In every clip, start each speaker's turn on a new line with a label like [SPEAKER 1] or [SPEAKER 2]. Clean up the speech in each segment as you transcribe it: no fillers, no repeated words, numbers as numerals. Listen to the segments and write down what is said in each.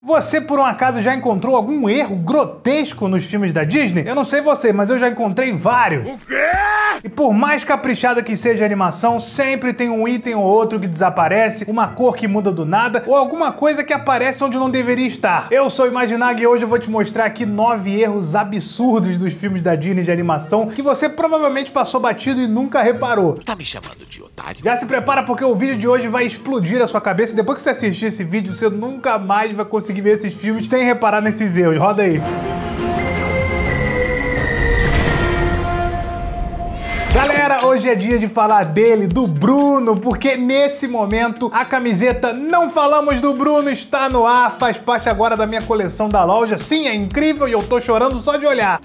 [SPEAKER 1] Você, por um acaso, já encontrou algum erro grotesco nos filmes da Disney? Eu não sei você, mas eu já encontrei vários.
[SPEAKER 2] O quê?
[SPEAKER 1] E por mais caprichada que seja a animação, sempre tem um item ou outro que desaparece, uma cor que muda do nada, ou alguma coisa que aparece onde não deveria estar. Eu sou o Imaginag e hoje eu vou te mostrar aqui 9 erros absurdos dos filmes da Disney de animação que você provavelmente passou batido e nunca reparou.
[SPEAKER 2] Tá me chamando de otário?
[SPEAKER 1] Já se prepara porque o vídeo de hoje vai explodir a sua cabeça e depois que você assistir esse vídeo, você nunca mais vai conseguir ver esses filmes sem reparar nesses erros. Roda aí. Galera, hoje é dia de falar dele, do Bruno, porque nesse momento a camiseta Não Falamos do Bruno está no ar, faz parte agora da minha coleção da loja. Sim, é incrível e eu tô chorando só de olhar.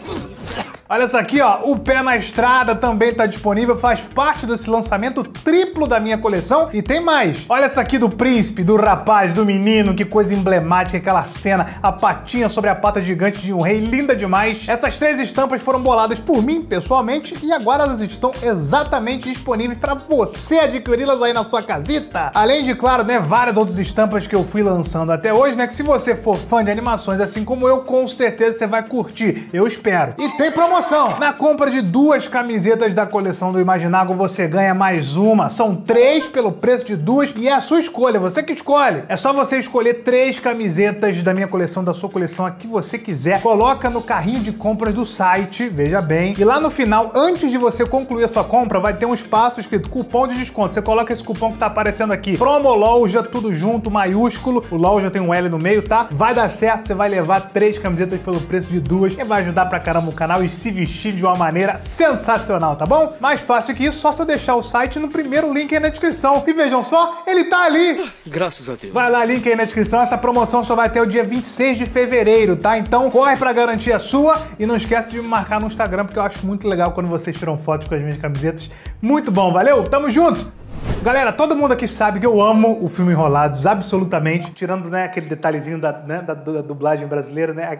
[SPEAKER 1] Olha essa aqui, ó, o Pé na Estrada também tá disponível, faz parte desse lançamento triplo da minha coleção e tem mais. Olha essa aqui do príncipe, do rapaz, do menino, que coisa emblemática, aquela cena, a patinha sobre a pata gigante de um rei, linda demais. Essas 3 estampas foram boladas por mim, pessoalmente, e agora elas estão exatamente disponíveis para você adquiri-las aí na sua casita. Além de, claro, né, várias outras estampas que eu fui lançando até hoje, né, que se você for fã de animações assim como eu, com certeza você vai curtir, eu espero. E tem promoção. Na compra de 2 camisetas da coleção do Imaginago, você ganha mais uma. São 3 pelo preço de 2 e é a sua escolha, você que escolhe. É só você escolher 3 camisetas da minha coleção, da sua coleção, a que você quiser. Coloca no carrinho de compras do site, veja bem. E lá no final, antes de você concluir a sua compra, vai ter um espaço escrito cupom de desconto. Você coloca esse cupom que tá aparecendo aqui. Promoloja, tudo junto, maiúsculo. O LOL já tem um L no meio, tá? Vai dar certo, você vai levar 3 camisetas pelo preço de 2 e vai ajudar pra caramba o canal e se vestir de uma maneira sensacional, tá bom? Mais fácil que isso, só se eu deixar o site no primeiro link aí na descrição. E vejam só, ele tá ali!
[SPEAKER 2] Graças a Deus.
[SPEAKER 1] Vai lá, link aí na descrição. Essa promoção só vai até o dia 26 de fevereiro, tá? Então corre pra garantir a sua e não esquece de me marcar no Instagram, porque eu acho muito legal quando vocês tiram fotos com as minhas camisetas. Muito bom, valeu? Tamo junto! Galera, todo mundo aqui sabe que eu amo o filme Enrolados, absolutamente. Tirando, né, aquele detalhezinho da dublagem brasileira, né?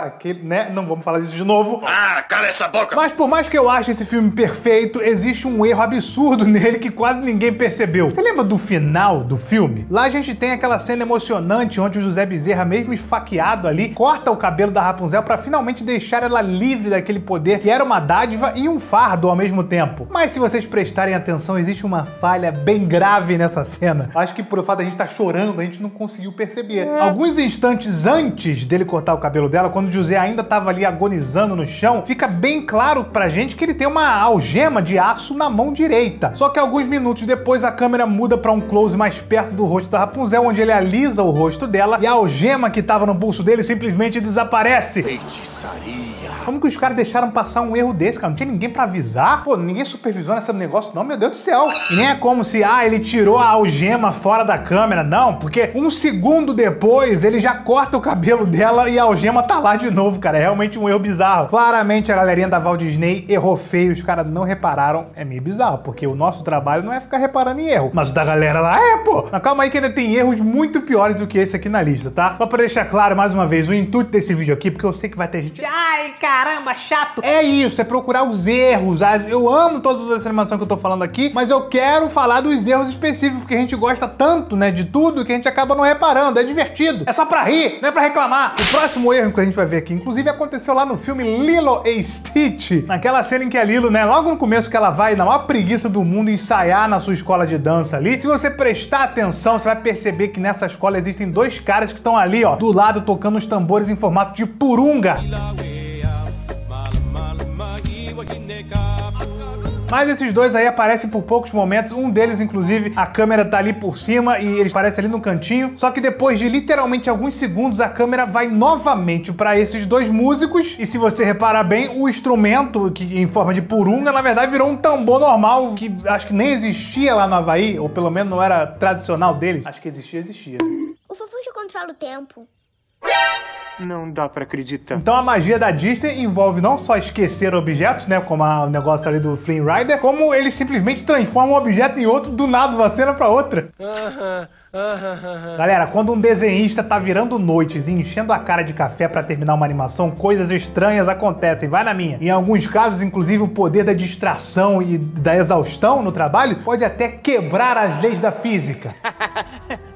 [SPEAKER 1] Né? Não vamos falar disso de novo.
[SPEAKER 2] Ah, cala essa boca!
[SPEAKER 1] Mas por mais que eu ache esse filme perfeito, existe um erro absurdo nele que quase ninguém percebeu. Você lembra do final do filme? Lá a gente tem aquela cena emocionante onde o José Bezerra, mesmo esfaqueado ali, corta o cabelo da Rapunzel pra finalmente deixar ela livre daquele poder que era uma dádiva e um fardo ao mesmo tempo. Mas se vocês prestarem atenção, existe uma falha bem grave nessa cena. Acho que por o fato da gente estar chorando, a gente não conseguiu perceber. Alguns instantes antes dele cortar o cabelo dela, quando o José ainda estava ali agonizando no chão, fica bem claro pra gente que ele tem uma algema de aço na mão direita. Só que alguns minutos depois a câmera muda pra um close mais perto do rosto da Rapunzel, onde ele alisa o rosto dela e a algema que estava no pulso dele simplesmente desaparece.
[SPEAKER 2] Feitiçaria.
[SPEAKER 1] Como que os caras deixaram passar um erro desse, cara? Não tinha ninguém pra avisar? Pô, ninguém supervisiona esse negócio não, meu Deus do céu. E nem é como se, ele tirou a algema fora da câmera. Não, porque um segundo depois ele já corta o cabelo dela e a algema tá lá de novo, cara. É realmente um erro bizarro. Claramente a galerinha da Walt Disney errou feio, os caras não repararam. É meio bizarro, porque o nosso trabalho não é ficar reparando em erro. Mas o da galera lá pô. Mas calma aí que ainda tem erros muito piores do que esse aqui na lista, tá? Só pra deixar claro mais uma vez o intuito desse vídeo aqui, porque eu sei que vai ter gente... Ai, caramba, chato. É isso, é procurar os erros. Eu amo todas as animações que eu tô falando aqui, mas eu quero falar dos erros específicos, porque a gente gosta tanto, né, de tudo, que a gente acaba não reparando. É divertido. É só pra rir, não é pra reclamar. O próximo erro que a gente vai ver aqui, inclusive, aconteceu lá no filme Lilo e Stitch. Naquela cena em que a Lilo, né, logo no começo que ela vai, na maior preguiça do mundo, ensaiar na sua escola de dança ali. Se você prestar atenção, você vai perceber que nessa escola existem 2 caras que estão ali, ó, do lado, tocando os tambores em formato de purunga. Mas esses 2 aí aparecem por poucos momentos. Um deles, inclusive, a câmera tá ali por cima e eles parecem ali no cantinho. Só que depois de literalmente alguns segundos, a câmera vai novamente para esses 2 músicos. E se você reparar bem, o instrumento, que em forma de purunga, na verdade virou um tambor normal, que acho que nem existia lá no Havaí, ou pelo menos não era tradicional deles. Acho que existia.
[SPEAKER 3] O Fofuxo controla o tempo.
[SPEAKER 4] Não dá pra acreditar.
[SPEAKER 1] Então a magia da Disney envolve não só esquecer objetos, né, como o negócio ali do Flynn Rider, como eles simplesmente transformam um objeto em outro do nada, de uma cena pra outra. Galera, quando um desenhista tá virando noites e enchendo a cara de café pra terminar uma animação, coisas estranhas acontecem, vai na minha. Em alguns casos, inclusive, o poder da distração e da exaustão no trabalho pode até quebrar as leis da física.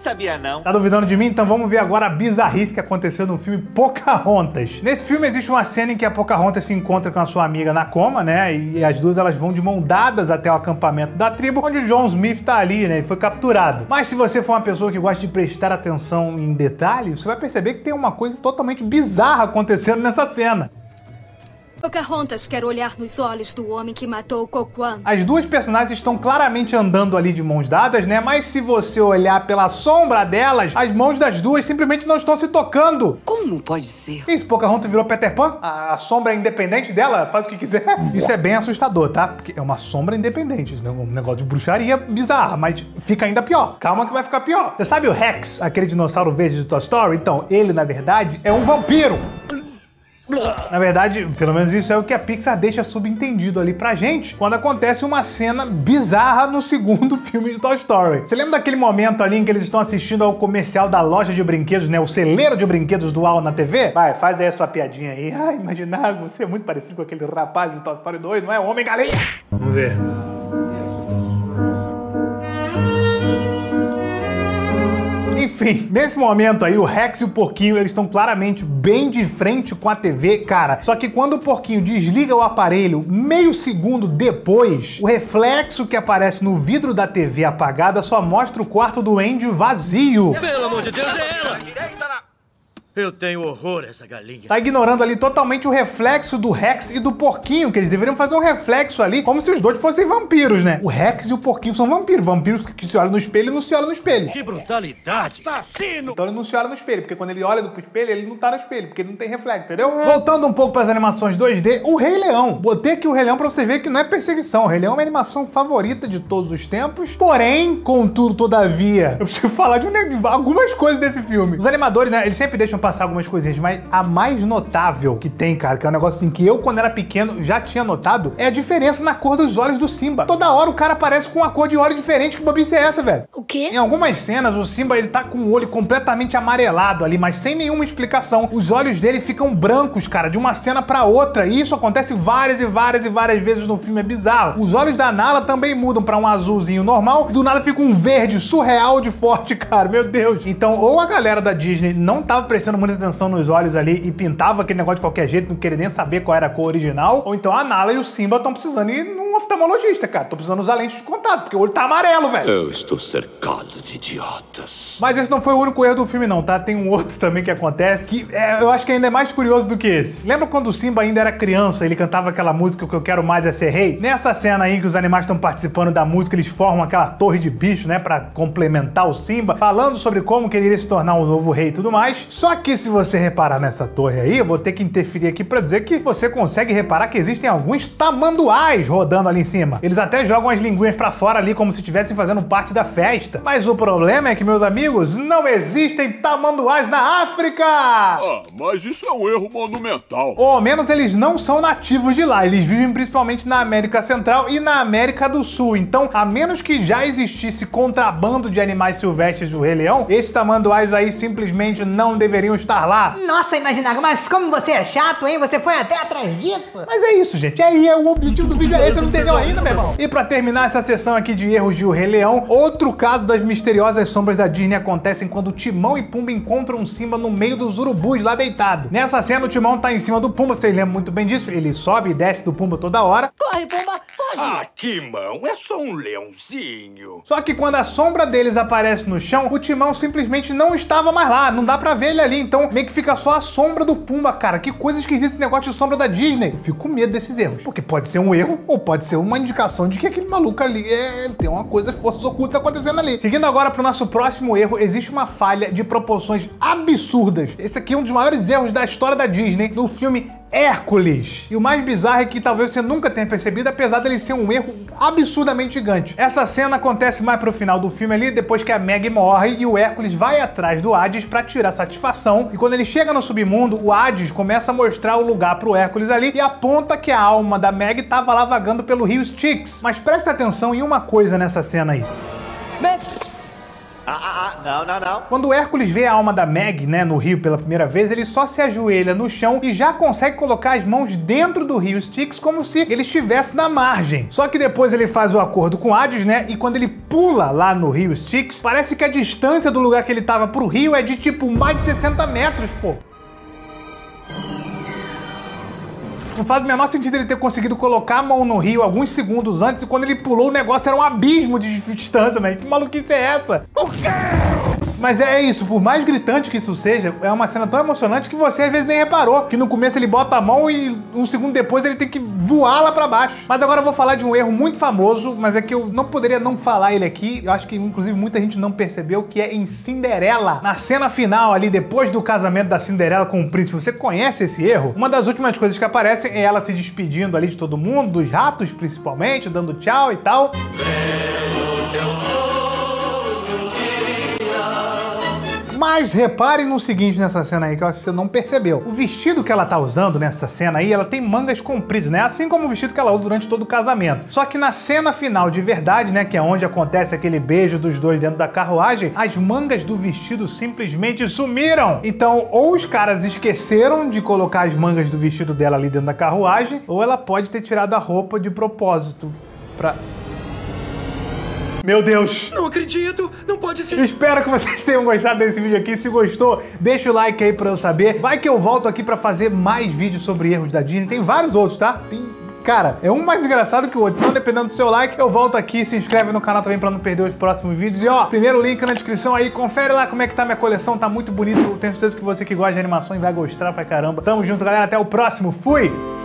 [SPEAKER 5] Sabia não.
[SPEAKER 1] Tá duvidando de mim? Então vamos ver agora a bizarrice que aconteceu no filme Pocahontas. Nesse filme existe uma cena em que a Pocahontas se encontra com a sua amiga Nakoma, né? E as duas elas vão de mão dadas até o acampamento da tribo, onde o John Smith tá ali, né? Ele foi capturado. Mas se você for uma pessoa que gosta de prestar atenção em detalhes, você vai perceber que tem uma coisa totalmente bizarra acontecendo nessa cena.
[SPEAKER 6] Pocahontas quer olhar nos olhos do homem que matou Coquan.
[SPEAKER 1] As duas personagens estão claramente andando ali de mãos dadas, né? Mas se você olhar pela sombra delas, as mãos das duas simplesmente não estão se tocando.
[SPEAKER 7] Como pode ser?
[SPEAKER 1] Isso, Pocahontas virou Peter Pan? A sombra é independente dela, faz o que quiser. Isso é bem assustador, tá? Porque é uma sombra independente, isso é um negócio de bruxaria bizarra, mas fica ainda pior. Calma que vai ficar pior. Você sabe o Rex, aquele dinossauro verde de Toy Story? Então, ele, na verdade, é um vampiro. Na verdade, pelo menos isso é o que a Pixar deixa subentendido ali pra gente quando acontece uma cena bizarra no segundo filme de Toy Story. Você lembra daquele momento ali em que eles estão assistindo ao comercial da loja de brinquedos, né? O celeiro de brinquedos dual na TV? Vai, faz aí a sua piadinha aí. Ai, imaginar você é muito parecido com aquele rapaz de Toy Story 2, não é? Homem-Galinha! Vamos ver. Enfim, nesse momento aí, o Rex e o Porquinho, eles estão claramente bem de frente com a TV, cara. Só que quando o Porquinho desliga o aparelho, meio segundo depois, o reflexo que aparece no vidro da TV apagada só mostra o quarto do Andy vazio.
[SPEAKER 2] Pelo amor de Deus, é ela! Eu tenho horror a essa galinha.
[SPEAKER 1] Tá ignorando ali totalmente o reflexo do Rex e do Porquinho, que eles deveriam fazer um reflexo ali, como se os dois fossem vampiros, né? O Rex e o Porquinho são vampiros. Vampiros que se olham no espelho e não se olham no espelho.
[SPEAKER 2] Que brutalidade! Assassino!
[SPEAKER 1] Então ele não se olha no espelho, porque quando ele olha pro espelho, ele não tá no espelho, porque ele não tem reflexo, entendeu? Voltando um pouco pras animações 2D, o Rei Leão. Botei aqui o Rei Leão pra você ver que não é perseguição. O Rei Leão é a minha animação favorita de todos os tempos. Porém, contudo, todavia, eu preciso falar de algumas coisas desse filme. Os animadores, né, eles sempre deixam passar algumas coisinhas, mas a mais notável que tem, cara, que é um negócio assim que eu, quando era pequeno, já tinha notado, é a diferença na cor dos olhos do Simba. Toda hora o cara aparece com uma cor de olho diferente. Que bobice é essa, velho?
[SPEAKER 3] O quê?
[SPEAKER 1] Em algumas cenas, o Simba, ele tá com o olho completamente amarelado ali, mas sem nenhuma explicação. Os olhos dele ficam brancos, cara, de uma cena pra outra. E isso acontece várias e várias e várias vezes no filme, é bizarro. Os olhos da Nala também mudam pra um azulzinho normal, e do nada fica um verde surreal de forte, cara, meu Deus. Então, ou a galera da Disney não tava prestando muita atenção nos olhos ali e pintava aquele negócio de qualquer jeito, não queria nem saber qual era a cor original, ou então a Nala e o Simba estão precisando ir num oftalmologista, cara. Tô precisando usar lente de contato, porque o olho tá amarelo, velho.
[SPEAKER 2] Eu estou cercado de idiotas.
[SPEAKER 1] Mas esse não foi o único erro do filme, não, tá? Tem um outro também que acontece, que eu acho que ainda é mais curioso do que esse. Lembra quando o Simba ainda era criança, ele cantava aquela música que eu quero mais é ser rei? Nessa cena aí que os animais estão participando da música, eles formam aquela torre de bicho, né, pra complementar o Simba, falando sobre como que ele iria se tornar um novo rei e tudo mais. Só que se você reparar nessa torre aí, eu vou ter que interferir aqui pra dizer que você consegue reparar que existem alguns tamanduás rodando ali em cima. Eles até jogam as linguinhas pra fora ali como se estivessem fazendo parte da festa. Mas o problema é que, meus amigos, não existem tamanduás na África!
[SPEAKER 2] Ah, mas isso é um erro monumental.
[SPEAKER 1] Ou ao menos eles não são nativos de lá. Eles vivem principalmente na América Central e na América do Sul. Então, a menos que já existisse contrabando de animais silvestres do Rei Leão, esses tamanduás aí simplesmente não deveriam estar lá.
[SPEAKER 8] Nossa, Imaginário, mas como você é chato, hein? Você foi até atrás disso?
[SPEAKER 1] Mas é isso, gente. Aí é o objetivo do vídeo, é esse, você não entendeu ainda, meu irmão? E pra terminar essa sessão aqui de erros de O Rei Leão, outro caso das misteriosas sombras da Disney acontecem quando Timão e Pumba encontram um Simba no meio dos urubus lá deitado. Nessa cena, o Timão tá em cima do Pumba, vocês lembram muito bem disso, ele sobe e desce do Pumba toda hora.
[SPEAKER 8] Corre, Pumba, foge!
[SPEAKER 2] Ah, Timão, é só um leãozinho.
[SPEAKER 1] Só que quando a sombra deles aparece no chão, o Timão simplesmente não estava mais lá, não dá pra ver ele ali, então meio que fica só a sombra do Pumba, cara. Que coisa esquisita esse negócio de sombra da Disney. Eu fico com medo desses erros, porque pode ser um erro ou pode ser uma indicação de que aquele maluco ali tem uma coisa, forças ocultas acontecendo ali. Seguindo agora pro nosso próximo erro, existe uma falha de proporções absurdas. Esse aqui é um dos maiores erros da história da Disney no filme Hércules. E o mais bizarro é que talvez você nunca tenha percebido, apesar dele ser um erro absurdamente gigante. Essa cena acontece mais pro final do filme ali, depois que a Meg morre e o Hércules vai atrás do Hades pra tirar satisfação. E quando ele chega no submundo, o Hades começa a mostrar o lugar pro Hércules ali e aponta que a alma da Meg tava lá vagando pelo rio Styx. Mas presta atenção em uma coisa nessa cena aí.
[SPEAKER 2] Não.
[SPEAKER 1] Quando o Hércules vê a alma da Meg, né, no rio pela primeira vez, ele só se ajoelha no chão e já consegue colocar as mãos dentro do rio Styx como se ele estivesse na margem. Só que depois ele faz o acordo com Hades, né, e quando ele pula lá no rio Styx, parece que a distância do lugar que ele tava pro rio é de tipo mais de 60 metros, pô. Não faz o menor sentido ele ter conseguido colocar a mão no rio alguns segundos antes e quando ele pulou o negócio era um abismo de distância, velho. Que maluquice é essa? O quê? Mas é isso, por mais gritante que isso seja, é uma cena tão emocionante que você às vezes nem reparou. Que no começo ele bota a mão e um segundo depois ele tem que voar lá pra baixo. Mas agora eu vou falar de um erro muito famoso, mas é que eu não poderia não falar ele aqui. Eu acho que inclusive muita gente não percebeu, que é em Cinderela. Na cena final ali, depois do casamento da Cinderela com o príncipe, você conhece esse erro? Uma das últimas coisas que aparecem é ela se despedindo ali de todo mundo, dos ratos principalmente, dando tchau e tal. Mas reparem no seguinte nessa cena aí, que eu acho que você não percebeu. O vestido que ela tá usando nessa cena aí, ela tem mangas compridas, né? Assim como o vestido que ela usa durante todo o casamento. Só que na cena final de verdade, né, que é onde acontece aquele beijo dos dois dentro da carruagem, as mangas do vestido simplesmente sumiram. Então, ou os caras esqueceram de colocar as mangas do vestido dela ali dentro da carruagem, ou ela pode ter tirado a roupa de propósito pra... Meu Deus!
[SPEAKER 2] Não acredito! Não pode ser!
[SPEAKER 1] Eu espero que vocês tenham gostado desse vídeo aqui. Se gostou, deixa o like aí pra eu saber. Vai que eu volto aqui pra fazer mais vídeos sobre erros da Disney. Tem vários outros, tá? Cara, é um mais engraçado que o outro. Então, dependendo do seu like, eu volto aqui. Se inscreve no canal também pra não perder os próximos vídeos. E ó, primeiro link na descrição aí. Confere lá como é que tá minha coleção. Tá muito bonito. Tenho certeza que você que gosta de animações vai gostar pra caramba. Tamo junto, galera. Até o próximo. Fui!